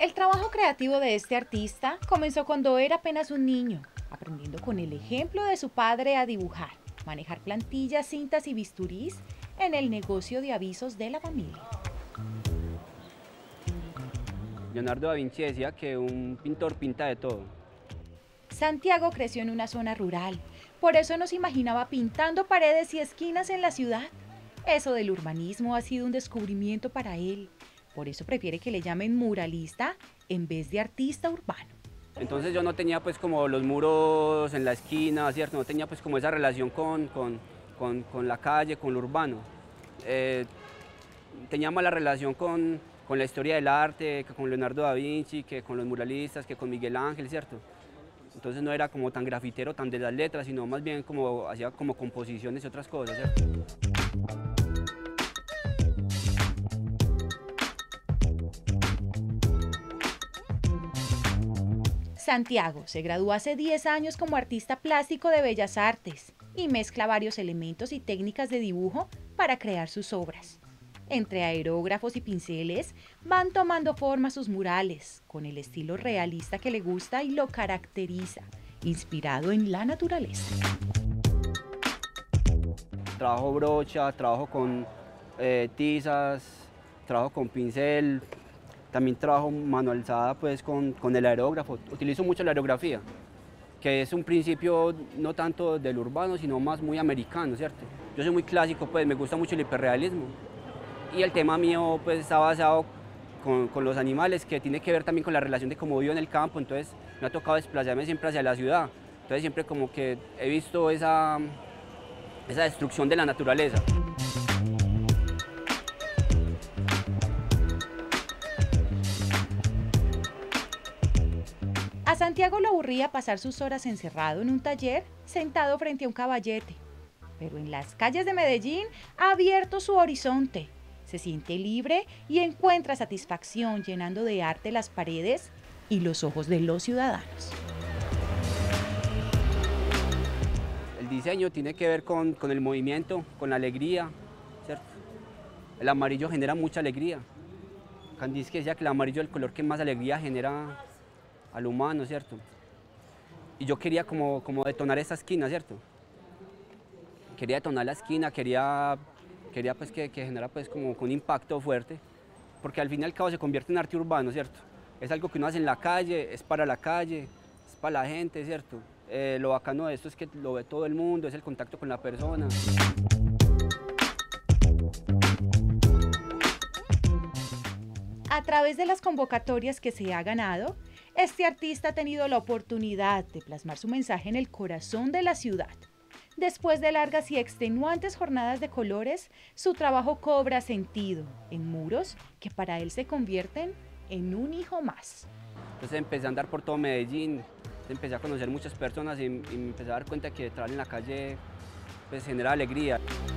El trabajo creativo de este artista comenzó cuando era apenas un niño, aprendiendo con el ejemplo de su padre a dibujar, manejar plantillas, cintas y bisturís en el negocio de avisos de la familia. Leonardo da Vinci decía que un pintor pinta de todo. Santiago creció en una zona rural, por eso no se imaginaba pintando paredes y esquinas en la ciudad. Eso del urbanismo ha sido un descubrimiento para él. Por eso prefiere que le llamen muralista en vez de artista urbano. Entonces yo no tenía pues como los muros en la esquina, ¿cierto? No tenía pues como esa relación con la calle, con lo urbano. Tenía mala relación con la historia del arte, que con Leonardo da Vinci, que con los muralistas, que con Miguel Ángel, ¿cierto? Entonces no era como tan grafitero, tan de las letras, sino más bien como hacía como composiciones y otras cosas, ¿cierto? Santiago se graduó hace 10 años como artista plástico de Bellas Artes y mezcla varios elementos y técnicas de dibujo para crear sus obras. Entre aerógrafos y pinceles van tomando forma sus murales, con el estilo realista que le gusta y lo caracteriza, inspirado en la naturaleza. Trabajo brocha, trabajo con tizas, trabajo con pincel, también trabajo manualizada pues con el aerógrafo. Utilizo mucho la aerografía, que es un principio no tanto del urbano, sino más muy americano, ¿cierto? Yo soy muy clásico, pues me gusta mucho el hiperrealismo. Y el tema mío pues está basado con los animales, que tiene que ver también con la relación de cómo vivo en el campo, entonces me ha tocado desplazarme siempre hacia la ciudad. Entonces siempre como que he visto esa destrucción de la naturaleza. A Santiago lo aburría pasar sus horas encerrado en un taller, sentado frente a un caballete. Pero en las calles de Medellín ha abierto su horizonte. Se siente libre y encuentra satisfacción llenando de arte las paredes y los ojos de los ciudadanos. El diseño tiene que ver con el movimiento, con la alegría, ¿cierto? El amarillo genera mucha alegría. Kandinsky decía que el amarillo es el color que más alegría genera al humano, ¿cierto? Y yo quería como detonar esa esquina, ¿cierto? Quería detonar la esquina, quería pues que genera pues como un impacto fuerte, porque al fin y al cabo se convierte en arte urbano, ¿cierto? Es algo que uno hace en la calle, es para la calle, es para la gente, ¿cierto? Lo bacano de esto es que lo ve todo el mundo, es el contacto con la persona. A través de las convocatorias que se ha ganado, este artista ha tenido la oportunidad de plasmar su mensaje en el corazón de la ciudad. Después de largas y extenuantes jornadas de colores, su trabajo cobra sentido en muros que para él se convierten en un hijo más. Entonces empecé a andar por todo Medellín, empecé a conocer muchas personas y me empecé a dar cuenta que trabajar en la calle pues genera alegría.